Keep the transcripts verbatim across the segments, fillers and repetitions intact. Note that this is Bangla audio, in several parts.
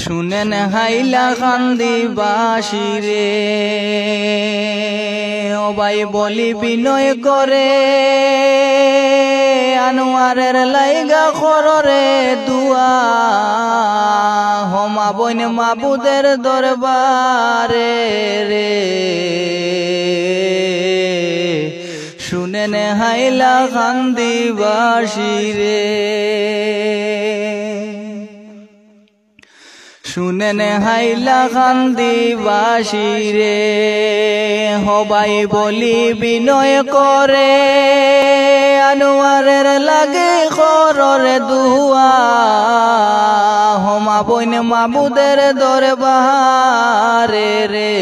শুনেন হাইলা কান্দি বাসি রে ও ভাই বলি বিনয় করে আনোয়ারের লাইগা খররে দুয়া হমা বইন মাবুদের দরবারে রে শুনেন হাইলা কান্দি বাসি রে শুনেন হাইলা কান্দি বাসি রে হবাই বলি বিনয় করে আনোয়ারের লাগে খররে দুয়া হমা বইন মাবুদের দরবারে রে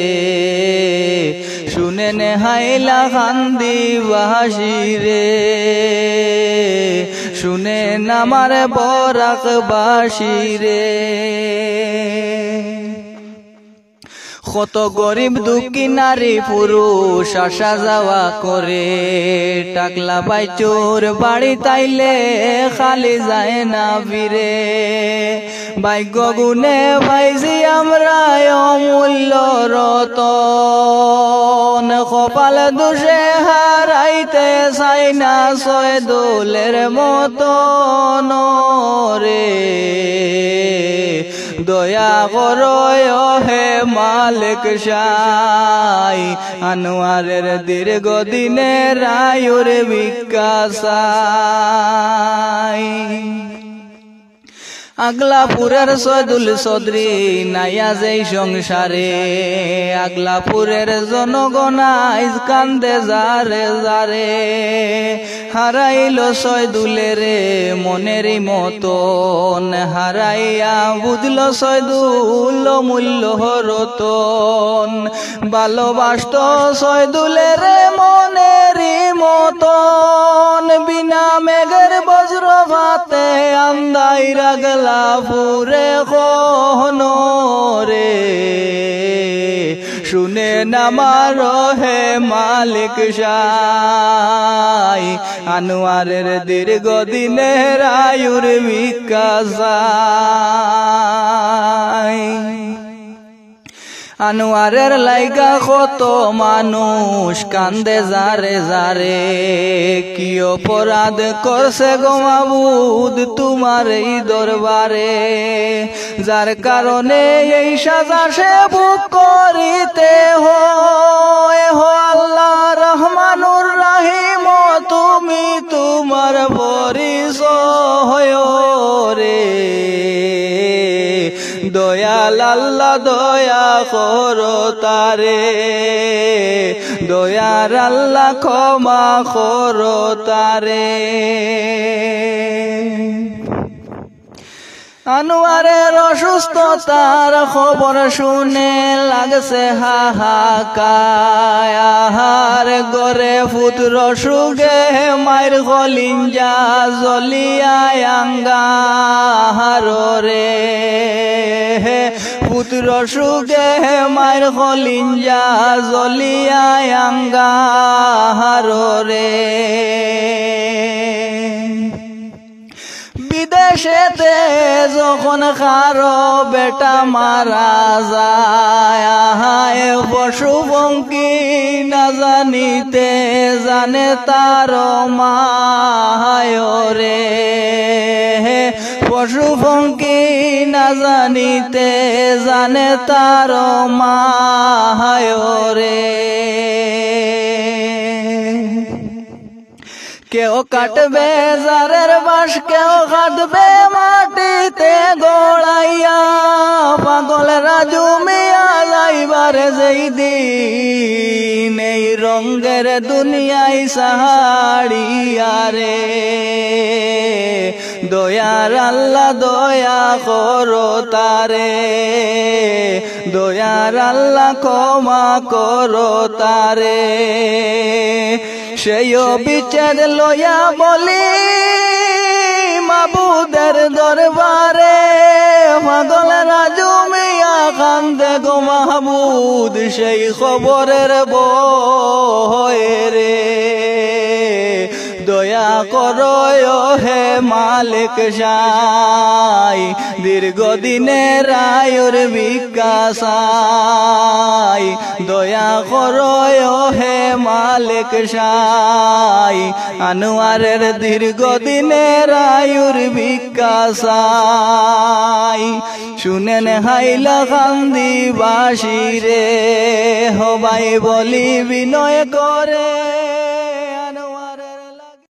শুনেন হাইলা কান্দি বাসি রে শুনেন আমার বরাকবাসী রে কত গরিব দুঃখী নারী পুরুষ আসা যাওয়া করে টাকলা বাইচোর বাড়ি তাইলে খালি যায় না ফিরে ভাগ্য গুণে ভাইজি আমরা অমূল্য রতন কপাল দোষে হারাইতে চাই না ছয় দোলের মতন রে দয়া করো হে মালিক শাই আনোয়ারের দীর্ঘ দিনের আয়ুর বিকাশাই আগলাপুরের সৈদুল চৌধুরী নাইয়া যেই সংসারে আগলাপুরের জনগণ আইজ কান্দে যারে যারে হারাইল সৈদুলের মনেরই মতন হারাইয়া বুঝল সৈদুল মূল্য রতন ভালোবাসত সৈদুলের মনেরই মতন বিনা মেঘের বজ্রপাতে আন্দাই রাগল পুরে কোনো রে শুনে নামার হে মালিক শাই আনোয়ারের দীর্ঘ দিনের আয়ুর বিকাশাই আনোয়ারের লাইগা কত মানুষ কান্দে যারে যারে কি অপরাধ করছে গো মাবুদ তোমার এই দরবারে যার কারণে এই সাজা সে বুক করিতে হয় হো আল্লাহ রহমানুর রহিম তুমি তোমার পরিচয় রে দয়াল আল্লাহ দয়া করো তারে দয়ার আল্লাহ ক্ষমা করো তারে আনোয়ারের অসুস্থতার খবর শুনে লাগছে হাহাকার গরে পুত্র সুগে মায়ের কলিঞ্জা জলিয়ায় আঙ্গার রে পুত্র সুগে মায়ের কলিঞ্জা জলিয়ায় আঙ্গার রে বিদেশেতে যখন কারো বেটা মারা যায় পশু পঙ্কি না জানিতে জানে তার মায় রে পশু পঙ্কি না জানিতে জানে তার মায় রে কেউ কাটবে জারের বাঁশ কেউ কাটবে মাটিতে গোড়াইয়া পাগলেরা জুমিয়া যাইবারে যেই দিন এই রঙের দুনিয়ায় সাহাড়িয়া রে দয়ার আল্লাহ দয়া করো তারে দয়ার আল্লাহ ক্ষমা করো তারে সেই বিচার লয়া বলি মাবুদের দরবারে পাগলেরা জুমিয়া কান্দে গো মাহবুদ সেই খবরের বয়ে রে দয়া করো ও হে মালিক সাই দীর্ঘদিনের আয়ুর ভিক্ষা চাই দয়া করো ও হে মালিক সাই আনোয়ারের দীর্ঘদিনের আয়ুর ভিক্ষা চাই শুনেন হাইলাকান্দি বাসী রে হবাই বলি বিনয় করে